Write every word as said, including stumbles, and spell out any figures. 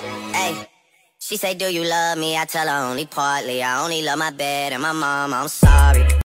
Hey, she say, do you love me? I tell her only partly. I only love my bed and my mom, I'm sorry.